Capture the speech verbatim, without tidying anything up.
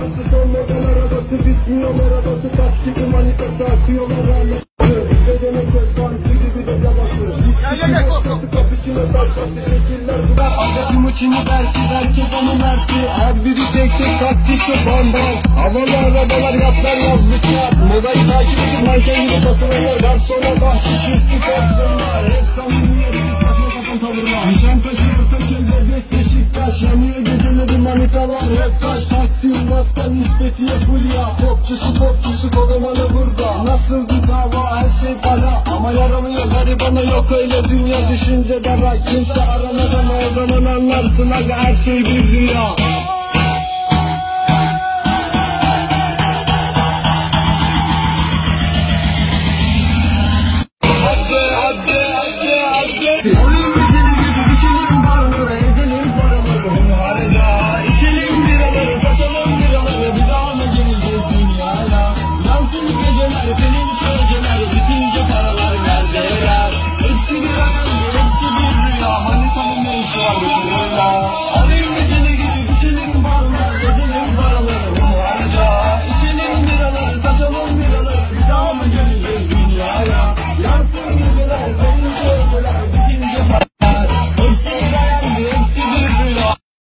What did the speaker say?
Son model arabası bitmiyor arabası, taş gibi manitası akıyorlar ağlası. İşte demek özban gibi bir de yabası. Gel kopması kapıçını taşması şekiller duvar. Adettim uçunu belki belki onu merti. Her biri tek tek taktikte bam bam. Havalı arabalar yatlar yazlıklar. Modayı takip edip manken gibi basılanlar. Garsona bahşiş üstü koysunlar. Hep samimiyeti saçma sapan tavırlar. Nişantaşı Ortaköy Bebek Beşiktaş. Yanıyor geceleri manitalar. Hep taş Taksim Maskan İspetiye Fulya. Popçusu popçusu korumalı burada. Nasıl bir dava her şey para. Ama yaramıyor garibana, yok öyle dünya düşünce dara. Kimse aramadan o zaman anlarsın aga, her şey bir rüya. Hadi hadi hadi hadi. Oyun güzeli gibi düşelim barları, ezelim paraları. Harca içelim biraları, saçalım biraları. Bir daha mı geleceğiz dünyaya? Yansın geceler, benim söyleceler. Bitince paralar neredeler? Hepsi bir hayal, hepsi bir rüya. Manitanın ne işi var bu rüya?